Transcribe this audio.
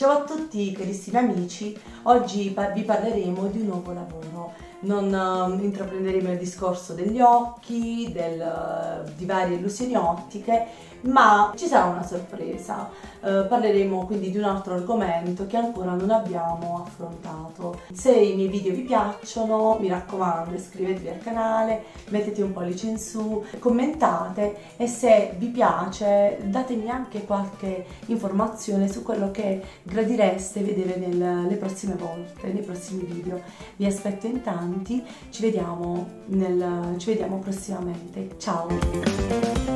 Ciao a tutti carissimi amici, oggi vi parleremo di un nuovo lavoro. Non intraprenderemo il discorso degli occhi, di varie illusioni ottiche, ma ci sarà una sorpresa. Parleremo quindi di un altro argomento che ancora non abbiamo affrontato. Se i miei video vi piacciono, mi raccomando, iscrivetevi al canale, mettete un pollice in su, commentate e se vi piace datemi anche qualche informazione su quello che gradireste vedere nelle prossime volte, nei prossimi video. Vi aspetto in tanti, ci vediamo prossimamente. Ciao!